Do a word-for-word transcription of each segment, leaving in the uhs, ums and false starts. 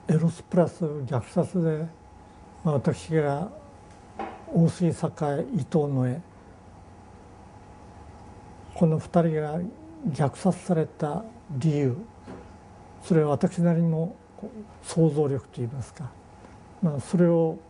エロスプラス虐殺で、まあ、私が大杉栄、伊藤野枝、このふたりが虐殺された理由、それは私なりの想像力といいますか、まあ、それを、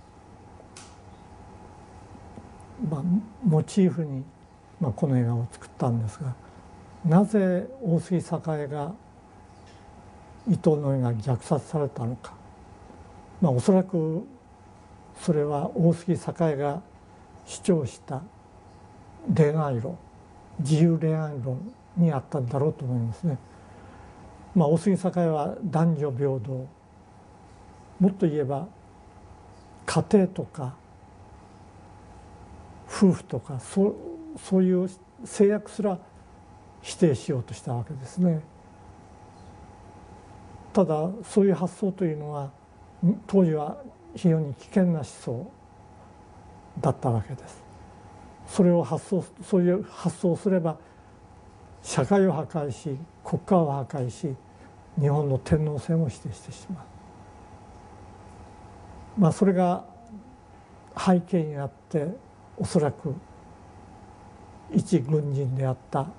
まあ、モチーフに、まあ、この映画を作ったんですが、なぜ大杉栄が伊藤野枝が虐殺されたのか、まあ、おそらくそれは大杉栄が主張した恋愛論、自由恋愛論にあったんだろうと思いますね。まあ、大杉栄は男女平等、もっと言えば家庭とか夫婦とかそう、そういう制約すら否定しようとしたわけですね。ただそういう発想というのは当時は非常に危険な思想だったわけです。それを発想そういう発想をすれば社会を破壊し国家を破壊し日本の天皇制も否定してしまう。まあそれが背景にあっておそらく一軍人であった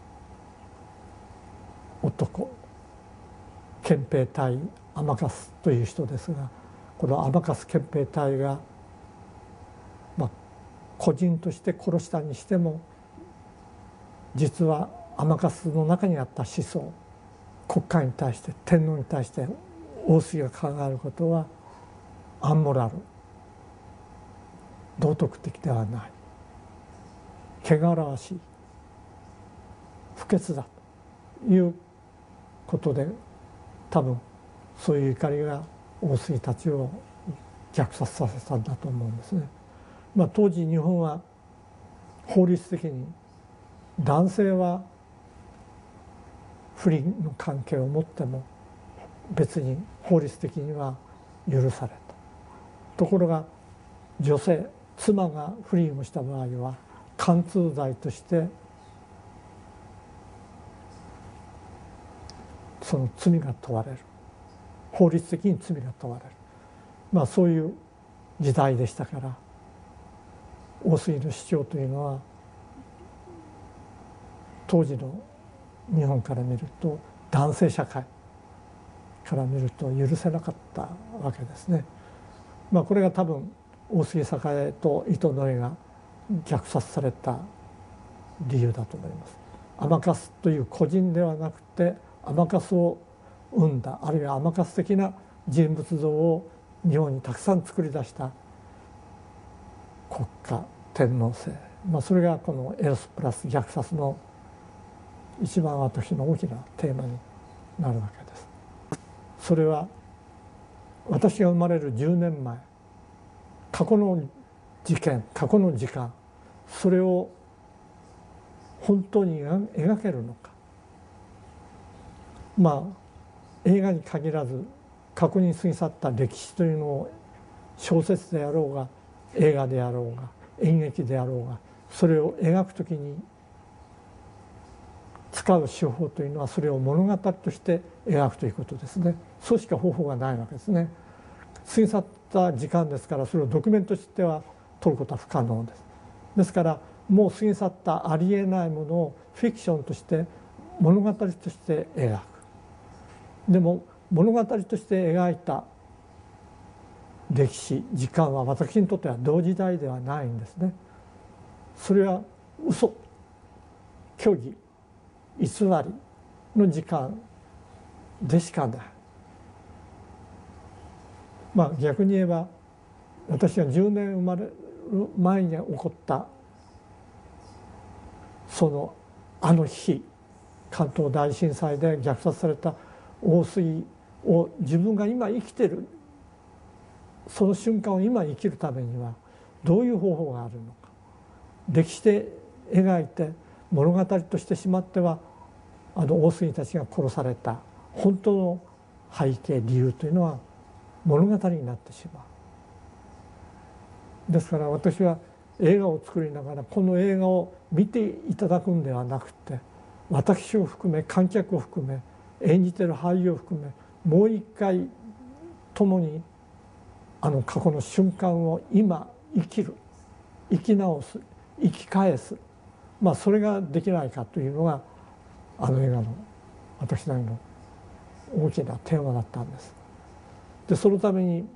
男憲兵隊甘春という人ですが、この甘春憲兵隊が、まあ、個人として殺したにしても実は甘春の中にあった思想、国家に対して天皇に対して大杉が考えることはアンモラル、道徳的ではない、汚らわしい、不潔だということで、多分そういう怒りが大杉たちを虐殺させたんだと思うんですね。まあ、当時日本は法律的に男性は不倫の関係を持っても別に法律的には許された。ところが女性、妻が不倫をした場合は姦通罪としてその罪が問われる、法律的に罪が問われる、まあそういう時代でしたから、大杉の主張というのは当時の日本から見ると男性社会から見ると許せなかったわけですね。まあこれが多分大杉栄と伊藤野枝が虐殺された理由だと思います。甘春という個人ではなくて甘春を生んだ、あるいは甘春的な人物像を日本にたくさん作り出した国家天皇制、まあ、それがこのエロスプラス虐殺の一番私の大きなテーマになるわけです。それは私が生まれるじゅうねんまえ、過去の事件、過去の時間、それを本当に描けるのか。まあ映画に限らず過去に過ぎ去った歴史というのを小説であろうが映画であろうが演劇であろうが、それを描くときに使う手法というのはそれを物語として描くということですね。そうしか方法がないわけですね。過ぎ去った時間ですから、それをドキュメントとしては取ることは不可能です。ですからもう過ぎ去ったありえないものをフィクションとして物語として描く。でも物語として描いた歴史時間は私にとっては同時代ではないんですね。それは嘘、虚偽、偽りの時間でしかない。まあ逆に言えば私がじゅうねん生まれる前に起こったそのあの日、関東大震災で虐殺された大杉を自分が今生きてるその瞬間を今生きるためにはどういう方法があるのか。歴史で描いて物語としてしまってはあの大杉たちが殺された本当の背景理由というのは物語になってしまう。ですから私は映画を作りながらこの映画を見ていただくんではなくて、私を含め観客を含め演じてる俳優を含めもう一回共にあの過去の瞬間を今生きる、生き直す、生き返す、まあそれができないかというのがあの映画の私なりの大きなテーマだったんです。でそのために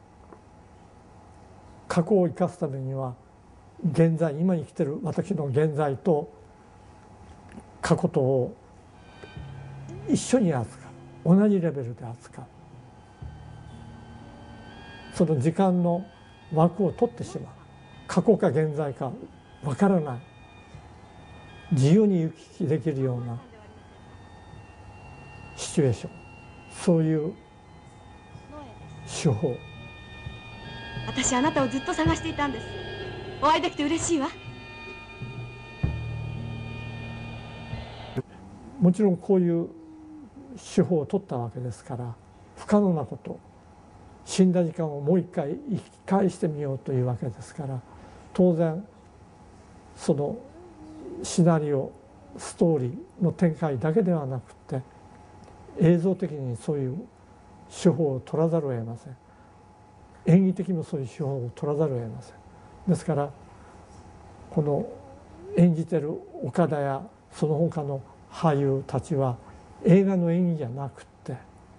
過去を生かすためには現在今生きてる私の現在と過去とを一緒に扱う、同じレベルで扱う、その時間の枠を取ってしまう、過去か現在かわからない、自由に行き来できるようなシチュエーション、そういう手法。 私あなたをずっと探していたんです。お会いできて嬉しいわ。 もちろんこういう手法を取ったわけですから、不可能なこと、死んだ時間をもう一回生き返してみようというわけですから、当然そのシナリオストーリーの展開だけではなくて映像的にそういう手法を取らざるを得ません。演技的にもそういう手法を取らざるを得ません。ですからこの演じてる岡田やその他の俳優たちは映画の演技じゃなくて、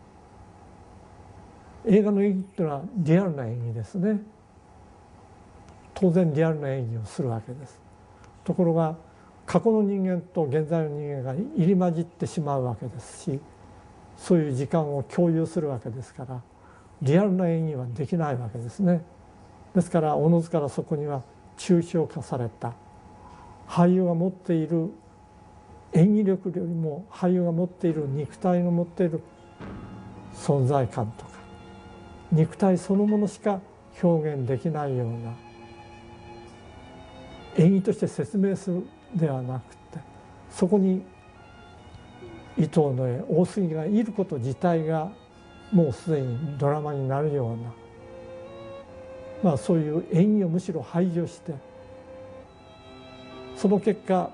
映画の演技っていうのはリアルな演技ですね。当然リアルな演技をするわけです。ところが過去の人間と現在の人間が入り混じってしまうわけですし、そういう時間を共有するわけですからリアルな演技はできないわけですね。ですからおのずからそこには抽象化された俳優が持っている演技力よりも俳優が持っている肉体の持っている存在感とか肉体そのものしか表現できないような演技として説明するではなくて、そこに伊藤の絵大杉がいること自体がもうすでにドラマになるような、まあそういう演技をむしろ排除して、その結果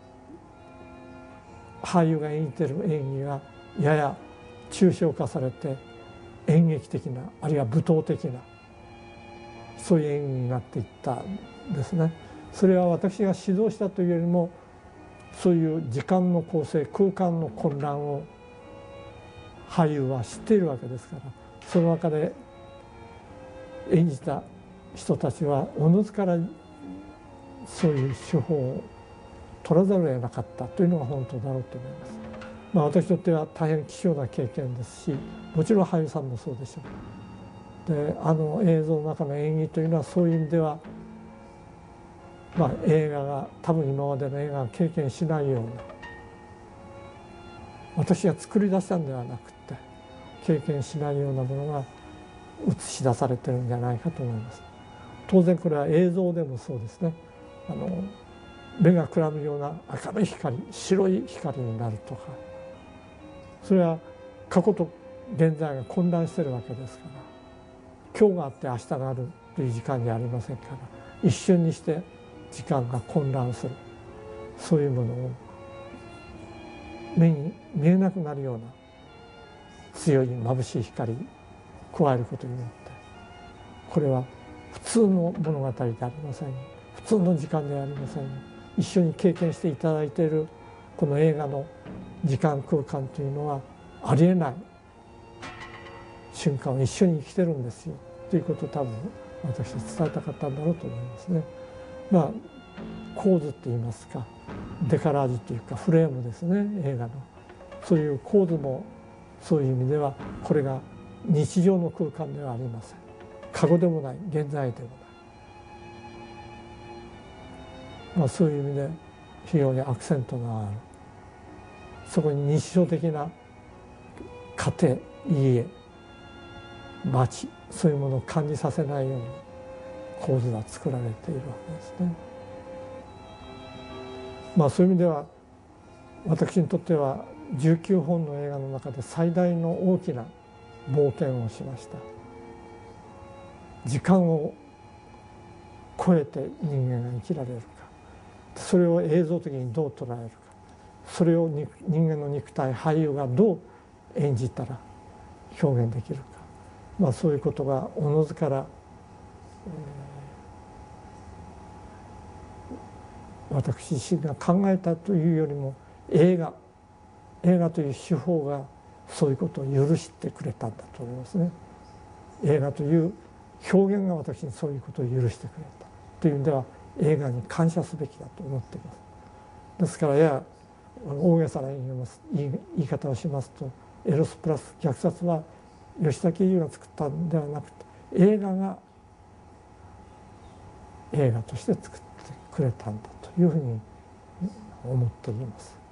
俳優が演じている演技がやや抽象化されて演劇的なあるいは舞踏的なそういう演技になっていったんですね。それは私が指導したというよりもそういう時間の構成空間の混乱を俳優は知っているわけですから、その中で演じた人たちはおのずからそういう手法を取らざるを得なかったというのが本当だろうと思います。まあ、私にとっては大変貴重な経験ですし、もちろん俳優さんもそうでしょう。であの映像の中の演技というのはそういう意味では、まあ、映画が多分今までの映画が経験しないような、私が作り出したんではなくて経験しないようなものが映し出されてるんじゃないかと思います。当然これは映像でもそうですね。あの目がくらむような明るい光、白い光になるとか、それは過去と現在が混乱してるわけですから、今日があって明日があるという時間じゃありませんから、一瞬にして時間が混乱する、そういうものを目に見えなくなるような強い眩しい光加えることによって、これは普通の物語でありません、普通の時間ではありません。一緒に経験していただいているこの映画の時間空間というのはありえない瞬間を一緒に生きてるんですよということを多分私は伝えたかったんだろうと思いますね。まあ構図っていいますかデカラージュというかフレームですね、映画のそういう構図もそういう意味ではこれが日常の空間ではありません。過去でもない現在でもない、まあ、そういう意味で非常にアクセントがある、そこに日常的な家庭家町そういうものを感じさせないように構図が作られているわけですね。まあそういう意味では私にとってはじゅうきゅうほんの映画の中で最大の大きな冒険をしました。時間を超えて人間が生きられるか、それを映像的にどう捉えるか、それを人間の肉体俳優がどう演じたら表現できるか、 まあ、そういうことがおのずから、えー、私自身が考えたというよりも映画映画という手法がそういうことを許してくれたんだと思いますね。映画という表現が私にそういうことを許してくれたという意味では映画に感謝すべきだと思っています。ですからやや大げさな言います言い言い方をしますと、エロスプラス虐殺は吉田喜一が作ったんではなくて映画が映画として作ってくれたんだというふうに思っております。